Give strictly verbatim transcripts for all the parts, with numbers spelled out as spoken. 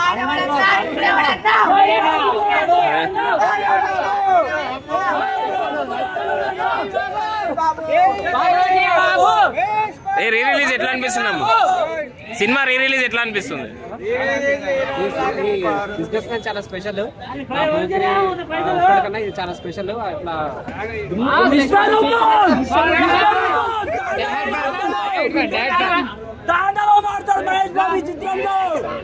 Re release ఎట్లా అనిపిస్తున్నాము? Cinema re release ఎట్లా అనిపిస్తుంది? బిజినెస్ మ్యాన్ చాలా స్పెషల్, ఇది చాలా స్పెషల్. అట్లా తాండవం ఆడతాడు మహేష్ బాబు చిత్రంలో.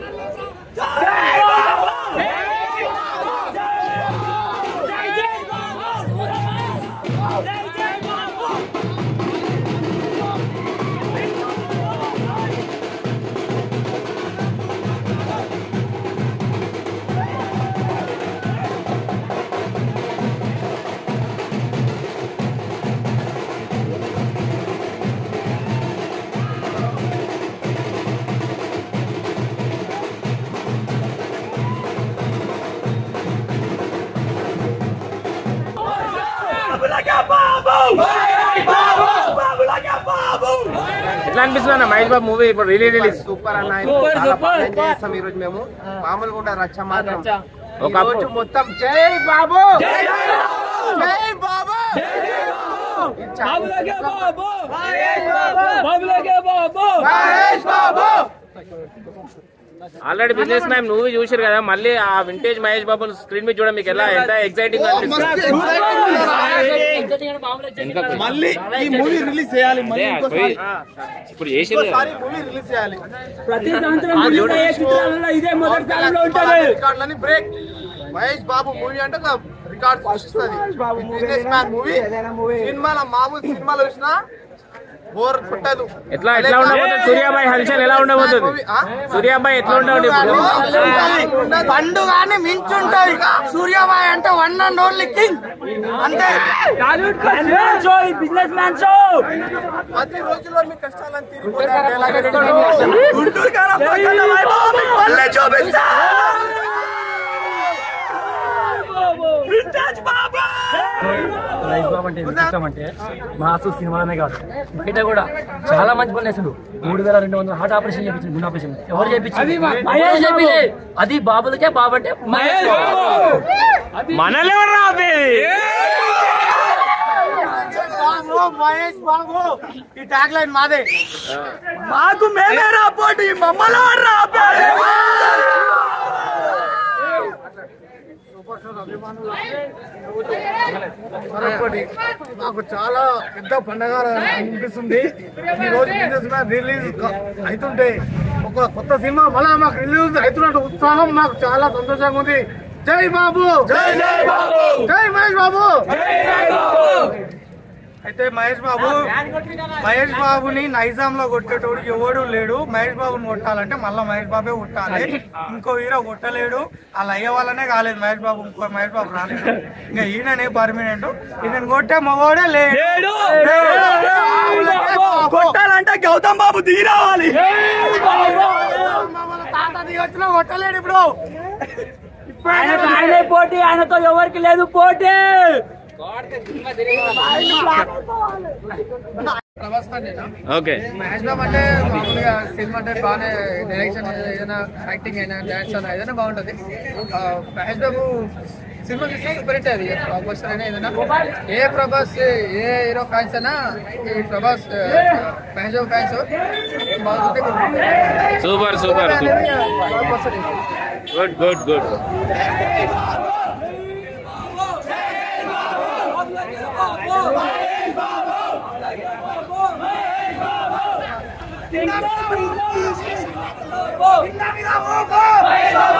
ఎట్లా అనిపిస్తుంది మహేష్ బాబు మూవీ ఇప్పుడు రిలీజ్ రిలీజ్? సూపర్ అన్న, చేస్తాం ఈ రోజు మేము. మామూలుగా కూడా రచ్చ మాత్రం ఒక మొత్తం జై బాబు జై Babu already businessman movie చూసారు కదా, మళ్ళీ ఆ వింటేజ్ మహేష్ బాబు స్క్రీన్ మీద చూడడం మీకు ఎలా ఎంత ఎక్సైటింగ్ అనిపిస్తుంది? మళ్ళీ ఈ మూవీ రిలీజ్ చేయాలి, ఇప్పుడు చేసేది మూవీ రిలీజ్ చేయాలి. ప్రతి సంవత్సరం రిలీజ్ అయ్యే చిత్రాలలో ఇదే మొదటి స్థానంలో ఉంటుంది. రికార్డులని బ్రేక్. మహేష్ బాబు మూవీ అంటే రికార్డ్ సృష్టిస్తుంది. బిజినెస్ మ్యాన్ మూవీ సినిమాల మామూలు సినిమాలు వచ్చినా బోర్ పుట్టదు. ఎట్లా ఎట్లా ఉండబోతుంది సూర్యాబాయ్ హల్చల్ ఎలా ఉండబోతుంది? సూర్యాబాయ్ ఎట్లా ఉండబోతుంది? పండుగానే మించుంటది. సూర్యాబాయ్ అంటే వన్ అండ్ ఓన్లీ కింగ్ అంతే. బిజినెస్ మ్యాన్ షో పది రోజుల్లో మీ కష్టాలను తీరిపోతాయి. మహేష్ బాబు అంటే ఎందుకు ఇష్టం అంటే మాసు సినిమాలనే కాదు, బయట కూడా చాలా మంచి పనులు చేసిండు. మూడు వేల రెండు వందల హార్ట్ ఆపరేషన్ చేయించింది, గుండె ఆపరేషన్. ఎవరు చేయించింది? అది బాబులకే బాబు అంటే మహేష్ బాబు. మనలేవరా మహేష్ బాబు ఈ ట్యాగ్ లైన్ మాదే. మాకు మేమే రాపోటీ మమ్మల్ని నాకు చాలా పెద్ద పండగ అనిపిస్తుంది. ఈ రోజు బిజినెస్ మ్యాన్ రిలీజ్ అవుతుంటే ఒక కొత్త సినిమా మళ్ళా మాకు రిలీజ్ అవుతున్నట్టు ఉత్సాహం నాకు చాలా సంతోషంగా ఉంది. జై బాబు జై జై బాబు జై మహేష్ బాబు. అయితే మహేష్ బాబు మహేష్ బాబుని నైజాం లో కొట్టేటోడు ఎవడు లేడు. మహేష్ బాబుని కొట్టాలంటే మళ్ళీ మహేష్ బాబే కొట్టాలి. ఇంకో హీరో కొట్టలేడు. అలా అయ్యే వాళ్ళనే కాలేదు మహేష్ బాబు. ఇంకో మహేష్ బాబు రాలేదు. ఇంకా ఈయననే పర్మనెంట్. ఈయన కొట్టే మగోడే లేడు. కొట్టాలంటే గౌతమ్ బాబు దిగి రావాలి. తాత దిగి వచ్చినా కొట్టలేడు. ఇప్పుడు ఆయనే పోటీ, ఆయనతో ఎవరికి లేదు పోటీ. ఓకే మహేష్ బాబు అంటే మామూలుగా సినిమా అంటే బాగానే డైరెక్షన్ ఏదైనా యాక్టింగ్ అయినా డాన్స్ అయినా ఏదైనా బాగుంటుంది. మహేష్ బాబు సినిమా చూస్తే సూపర్ హిట్ అది. ప్రభాస్ అయినా ఏదైనా ఏ ప్రభాస్ ఏ హీరో ఫ్యాన్స్ అయినా ఈ ప్రభాస్ మహేష్ బాబు ఫ్యాన్స్ బాగుంటుంది. Super super good good good. Go!